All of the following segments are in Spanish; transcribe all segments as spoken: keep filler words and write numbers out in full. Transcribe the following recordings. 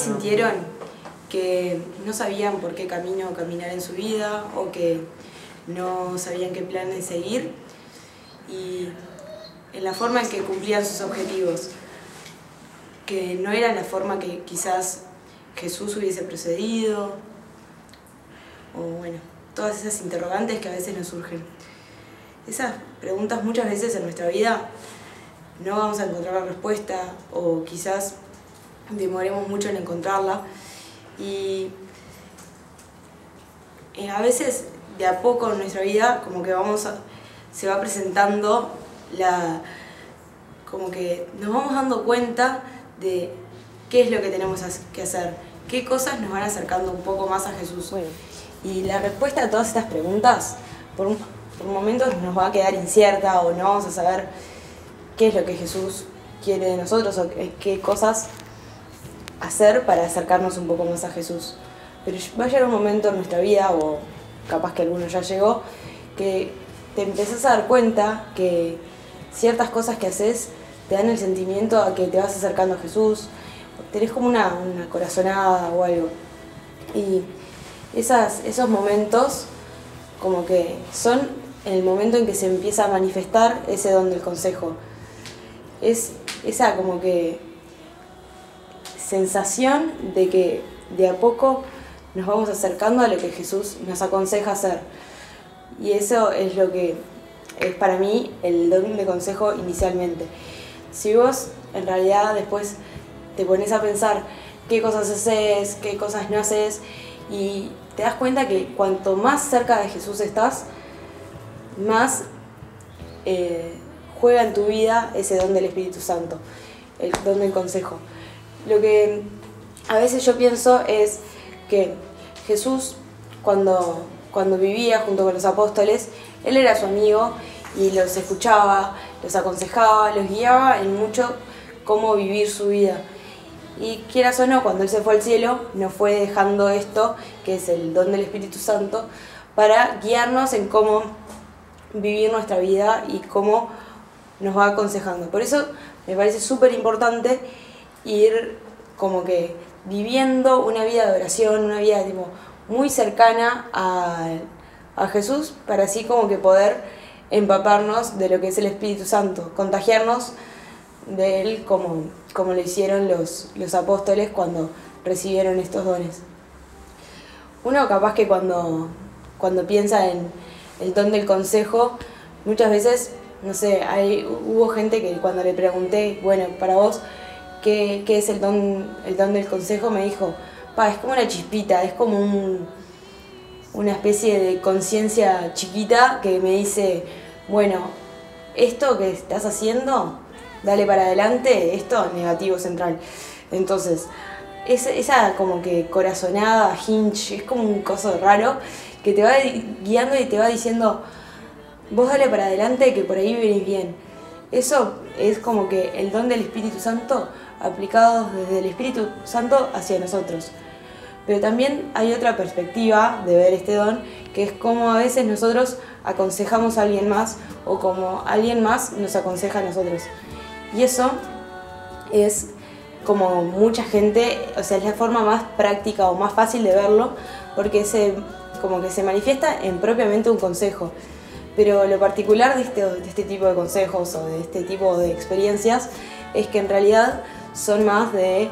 vez sintieron que no sabían por qué camino caminar en su vida o que no sabían qué planes seguir y en la forma en que cumplían sus objetivos, que no era la forma que quizás Jesús hubiese procedido, o bueno, todas esas interrogantes que a veces nos surgen. Esas preguntas muchas veces en nuestra vida no vamos a encontrar la respuesta o quizás demoremos mucho en encontrarla y a veces de a poco en nuestra vida como que vamos a, se va presentando la, como que nos vamos dando cuenta de qué es lo que tenemos que hacer, qué cosas nos van acercando un poco más a Jesús. Bueno, y la respuesta a todas estas preguntas por, un, por momentos nos va a quedar incierta o no vamos a saber qué es lo que Jesús quiere de nosotros o qué cosas hacer para acercarnos un poco más a Jesús. Pero va a llegar un momento en nuestra vida, o capaz que alguno ya llegó, que te empezás a dar cuenta que ciertas cosas que haces te dan el sentimiento a que te vas acercando a Jesús, tenés como una, una corazonada o algo. Y esas, esos momentos como que son el momento en que se empieza a manifestar ese don del consejo. Es esa como que sensación de que de a poco nos vamos acercando a lo que Jesús nos aconseja hacer. Y eso es lo que es para mí el don de consejo inicialmente. Si vos en realidad después te pones a pensar qué cosas haces, qué cosas no haces, y te das cuenta que cuanto más cerca de Jesús estás, más eh, juega en tu vida ese don del Espíritu Santo, el don del consejo. Lo que a veces yo pienso es que Jesús, cuando, cuando vivía junto con los apóstoles, Él era su amigo y los escuchaba, los aconsejaba, los guiaba en mucho cómo vivir su vida. Y quieras o no, cuando Él se fue al cielo, nos fue dejando esto, que es el don del Espíritu Santo, para guiarnos en cómo vivir nuestra vida y cómo nos va aconsejando. Por eso me parece súper importante ir como que viviendo una vida de oración, una vida tipo, muy cercana a, a Jesús, para así como que poder empaparnos de lo que es el Espíritu Santo, contagiarnos de Él como, como lo hicieron los, los apóstoles cuando recibieron estos dones. Uno capaz que cuando, cuando piensa en el don del consejo, muchas veces, no sé, hay, hubo gente que cuando le pregunté, bueno, para vos, ¿qué, qué es el don, el don del consejo? Me dijo, pa, es como una chispita, es como un, una especie de conciencia chiquita que me dice, bueno, esto que estás haciendo, dale para adelante, esto negativo central. Entonces, es, esa como que corazonada, hinge, es como un coso raro que te va guiando y te va diciendo, vos dale para adelante que por ahí venís bien. Eso es como que el don del Espíritu Santo aplicado desde el Espíritu Santo hacia nosotros. Pero también hay otra perspectiva de ver este don, que es cómo a veces nosotros aconsejamos a alguien más o como alguien más nos aconseja a nosotros. Y eso es como mucha gente, o sea, es la forma más práctica o más fácil de verlo, porque se, como que se manifiesta en propiamente un consejo. Pero lo particular de este, de este tipo de consejos o de este tipo de experiencias es que en realidad son más de,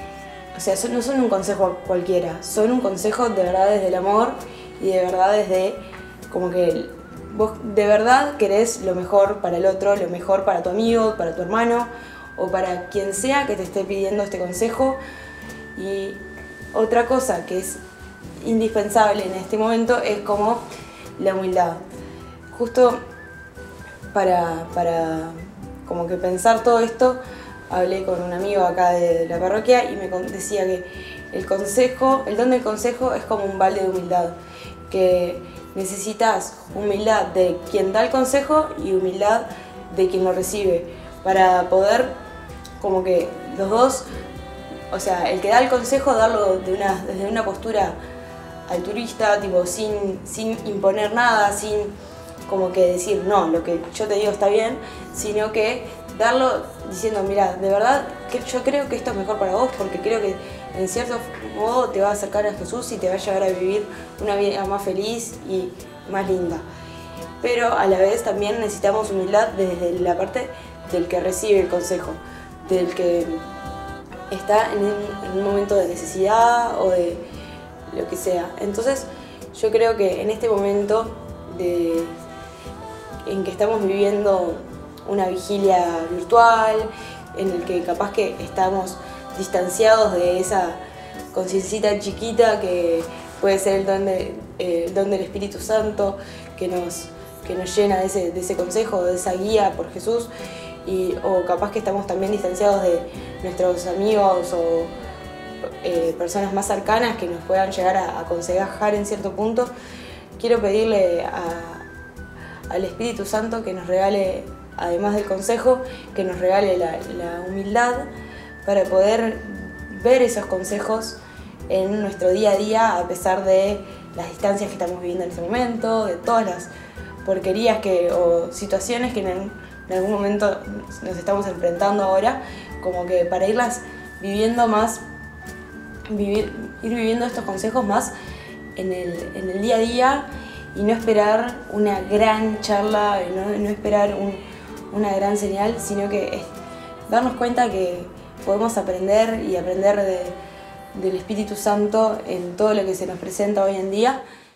o sea, son, no son un consejo cualquiera, son un consejo de verdad desde el amor y de verdad desde como que vos de verdad querés lo mejor para el otro, lo mejor para tu amigo, para tu hermano o para quien sea que te esté pidiendo este consejo. Y otra cosa que es indispensable en este momento es como la humildad. Justo para, para como que pensar todo esto, hablé con un amigo acá de la parroquia y me decía que el consejo, el don del consejo es como un balde de humildad, que necesitas humildad de quien da el consejo y humildad de quien lo recibe, para poder como que los dos, o sea, el que da el consejo darlo de una, desde una postura altruista, tipo sin, sin imponer nada, sin como que decir, no, lo que yo te digo está bien, sino que darlo diciendo, mira, de verdad que yo creo que esto es mejor para vos porque creo que en cierto modo te va a acercar a Jesús y te va a llevar a vivir una vida más feliz y más linda. Pero a la vez también necesitamos humildad desde la parte del que recibe el consejo, del que está en un, en un momento de necesidad o de lo que sea. Entonces yo creo que en este momento de, en que estamos viviendo una vigilia virtual, en el que capaz que estamos distanciados de esa conciencita chiquita que puede ser el don, de, eh, el don del Espíritu Santo que nos, que nos llena de ese, de ese consejo, de esa guía por Jesús, y, o capaz que estamos también distanciados de nuestros amigos o eh, personas más cercanas que nos puedan llegar a aconsejar en cierto punto. Quiero pedirle a, al Espíritu Santo que nos regale, además del consejo, que nos regale la, la humildad para poder ver esos consejos en nuestro día a día, a pesar de las distancias que estamos viviendo en este momento, de todas las porquerías que, o situaciones que en, en algún momento nos estamos enfrentando ahora, como que para irlas viviendo más, vivir, ir viviendo estos consejos más en el, en el día a día y no esperar una gran charla, no, no esperar un, una gran señal, sino que es darnos cuenta que podemos aprender y aprender de, del Espíritu Santo en todo lo que se nos presenta hoy en día.